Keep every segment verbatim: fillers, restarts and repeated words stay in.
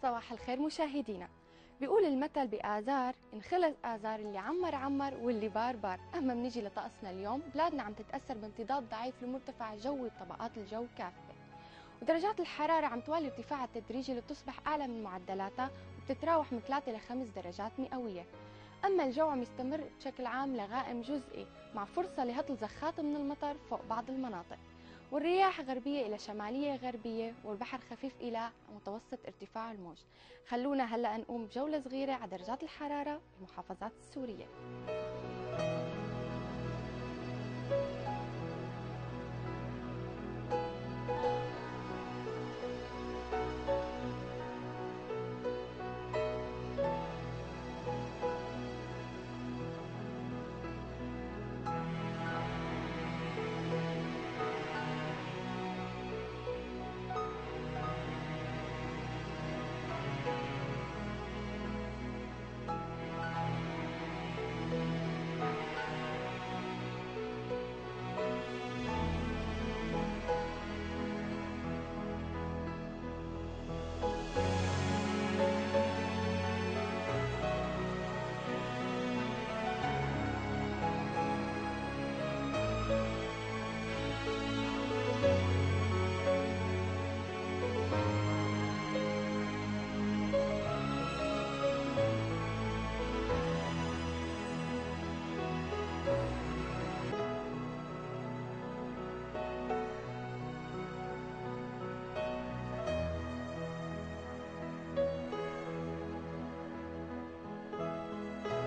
صباح الخير مشاهدينا. بيقول المثل بآذار إن خلص آذار اللي عمر عمر واللي بار بار. أما بنيجي لطقسنا اليوم، بلادنا عم تتأثر بامتداد ضعيف لمرتفع الجوي بطبقات الجو كافة، ودرجات الحرارة عم توالي ارتفاعها التدريجي لتصبح أعلى من معدلاتها وبتتراوح من ثلاثة إلى خمس درجات مئوية. أما الجو عم يستمر بشكل عام لغائم جزئي مع فرصة لهطل زخات من المطر فوق بعض المناطق، والرياح غربية إلى شمالية غربية، والبحر خفيف إلى متوسط ارتفاع الموج. خلونا هلأ نقوم بجولة صغيرة على درجات الحرارة بالمحافظات السورية.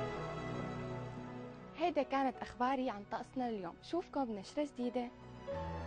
هيدا كانت أخباري عن طقسنا اليوم. شوفكم بنشرة جديدة.